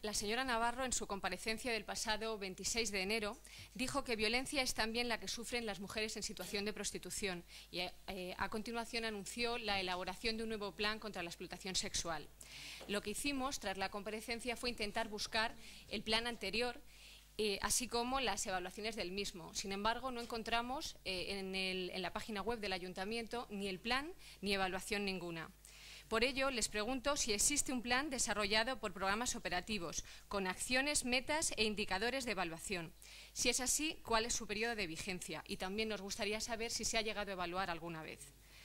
La señora Navarro, en su comparecencia del pasado 26 de enero, dijo que violencia es también la que sufren las mujeres en situación de prostitución y a continuación anunció la elaboración de un nuevo plan contra la explotación sexual. Lo que hicimos tras la comparecencia fue intentar buscar el plan anterior, así como las evaluaciones del mismo. Sin embargo, no encontramos en la página web del Ayuntamiento ni el plan ni evaluación ninguna. Por ello, les pregunto si existe un plan desarrollado por programas operativos, con acciones, metas e indicadores de evaluación. Si es así, ¿cuál es su periodo de vigencia? Y también nos gustaría saber si se ha llegado a evaluar alguna vez.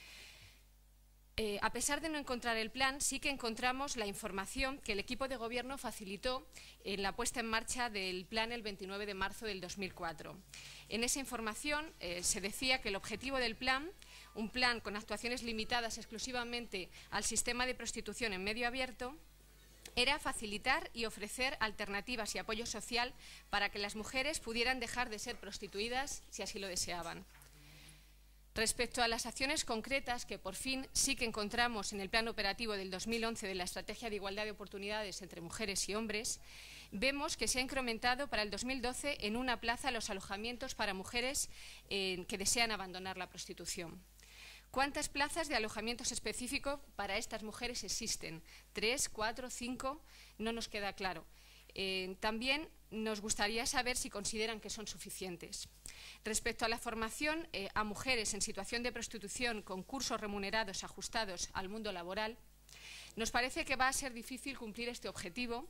A pesar de no encontrar el plan, sí que encontramos la información que el equipo de gobierno facilitó en la puesta en marcha del plan el 29 de marzo del 2004. En esa información se decía que el objetivo del plan, un plan con actuaciones limitadas exclusivamente al sistema de prostitución en medio abierto, era facilitar y ofrecer alternativas y apoyo social para que las mujeres pudieran dejar de ser prostituidas si así lo deseaban. Respecto a las acciones concretas que por fin sí que encontramos en el plan operativo del 2011 de la Estrategia de Igualdad de Oportunidades entre Mujeres y Hombres, vemos que se ha incrementado para el 2012 en una plaza los alojamientos para mujeres que desean abandonar la prostitución. ¿Cuántas plazas de alojamientos específicos para estas mujeres existen? ¿3, 4, 5? No nos queda claro. También nos gustaría saber si consideran que son suficientes. Respecto a la formación a mujeres en situación de prostitución con cursos remunerados ajustados al mundo laboral, nos parece que va a ser difícil cumplir este objetivo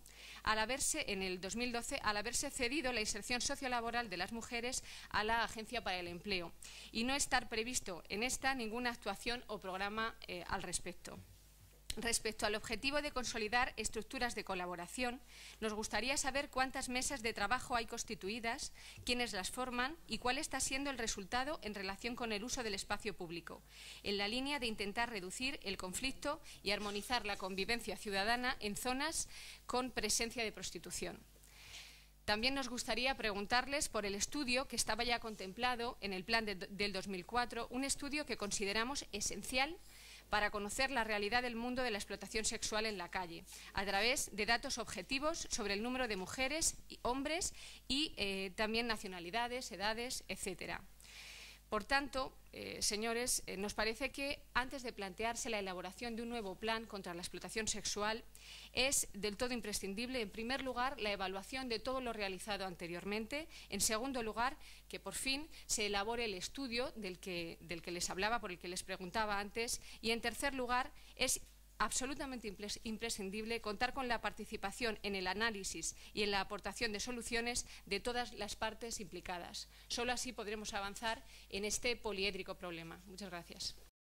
en el 2012 al haberse cedido la inserción sociolaboral de las mujeres a la Agencia para el Empleo y no estar previsto en esta ninguna actuación o programa al respecto. Respecto al objetivo de consolidar estructuras de colaboración, nos gustaría saber cuántas mesas de trabajo hay constituidas, quiénes las forman y cuál está siendo el resultado en relación con el uso del espacio público, en la línea de intentar reducir el conflicto y armonizar la convivencia ciudadana en zonas con presencia de prostitución. También nos gustaría preguntarles por el estudio que estaba ya contemplado en el plan del 2004, un estudio que consideramos esencial para conocer la realidad del mundo de la explotación sexual en la calle, a través de datos objetivos sobre el número de mujeres y hombres y también nacionalidades, edades, etcétera. Por tanto, señores, nos parece que antes de plantearse la elaboración de un nuevo plan contra la explotación sexual es del todo imprescindible, en primer lugar, la evaluación de todo lo realizado anteriormente, en segundo lugar, que por fin se elabore el estudio del que les hablaba, por el que les preguntaba antes, y en tercer lugar, es absolutamente imprescindible contar con la participación en el análisis y en la aportación de soluciones de todas las partes implicadas. Solo así podremos avanzar en este poliédrico problema. Muchas gracias.